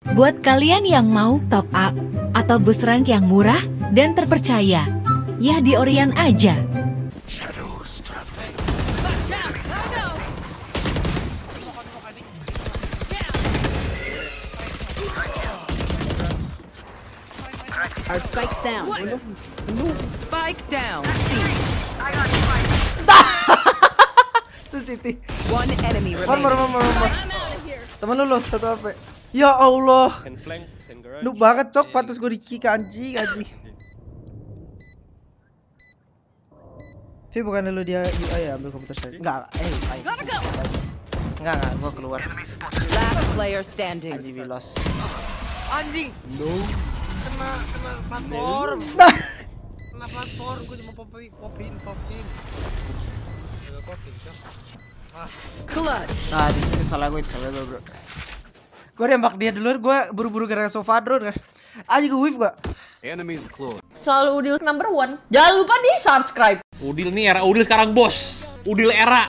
Buat kalian yang mau top up atau boost rank yang murah dan terpercaya, ya di Orion aja. Our spikes down. Spike down. Itu City. One enemy One remaining. more. Temen lu satu HP. Ya Allah. Lu banget cok, pantas gue di-kick anjing. Tapi bukannya lu dia UI ya ambil komputer saya. Enggak, Enggak, gua keluar. Last player standing. Anjing we lost. Anjing. No. Kena platform. Nah. Kena platform, gue cuma popin. Gak popin, Cok. Clutch. Nah, itu salah gue, bro. Gue nembak dia duluan, gue buru-buru gara-gara sofa drone kan. Anjing gue whiff gak? Enemies close. Selalu Udil #1. Jangan lupa di subscribe. Udil nih era Udil sekarang bos. Udil era.